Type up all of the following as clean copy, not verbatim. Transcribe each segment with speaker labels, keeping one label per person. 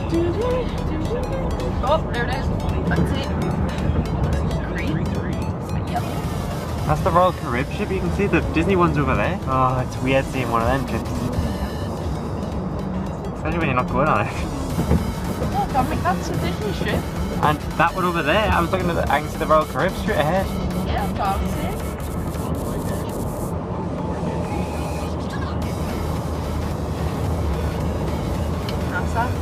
Speaker 1: Oh, there it is. That's it. Green. It's yellow.
Speaker 2: That's the Royal Caribbean ship. You can see the Disney ones over there. Oh, it's weird seeing one of them ships. Especially when you're not going on it.
Speaker 1: Oh, damn it, that's a Disney ship.
Speaker 2: And that one over there, I was looking at the, I can see the Royal Caribbean straight ahead.
Speaker 1: Yeah, I can't see it. NASA.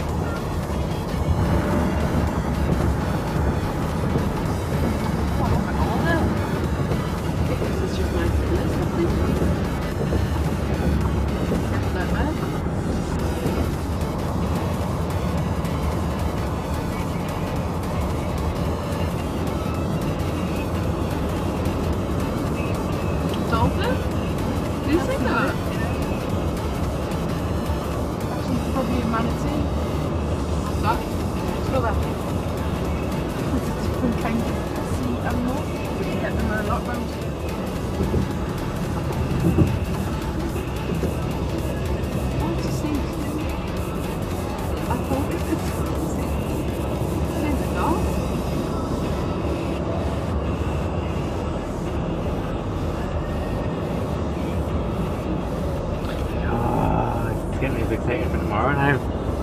Speaker 2: Getting me excited for tomorrow now.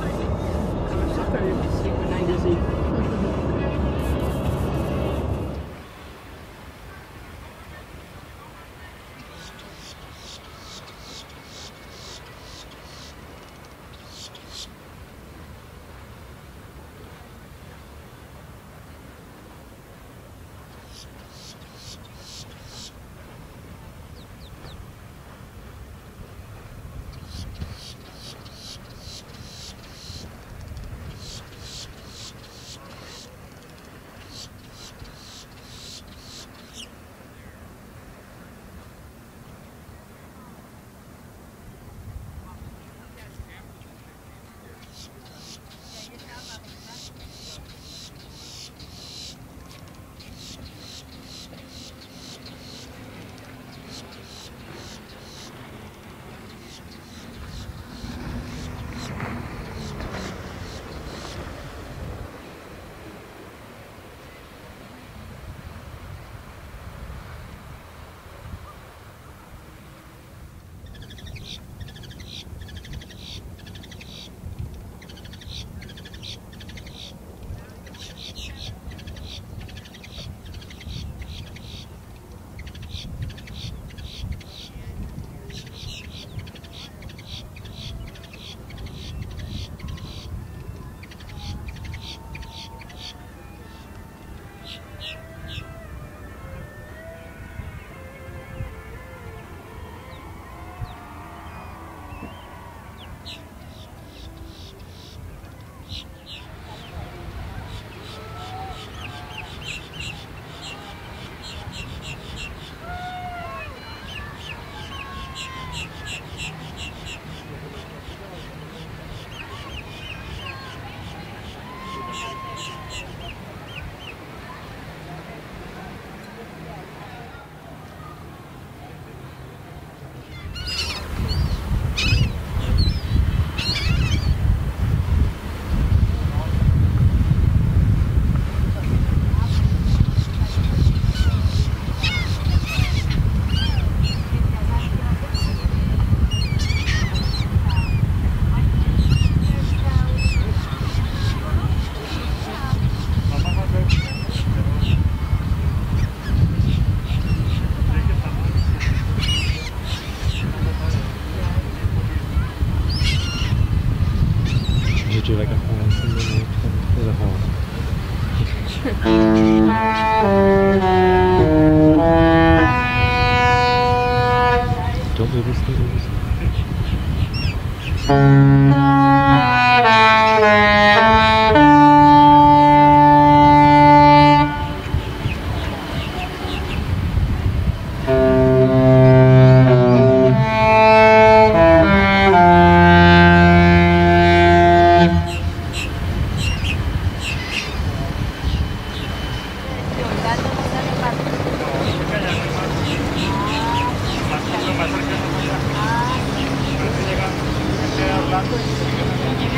Speaker 2: Do like a hole in the there's a hole. Don't move this, don't move this.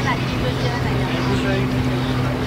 Speaker 1: 奶，一个鲜奶油。